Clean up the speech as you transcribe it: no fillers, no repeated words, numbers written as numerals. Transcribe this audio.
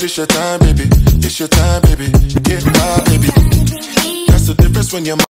said it's your time, baby. It's your time, baby. Get high, baby. That's the difference when you're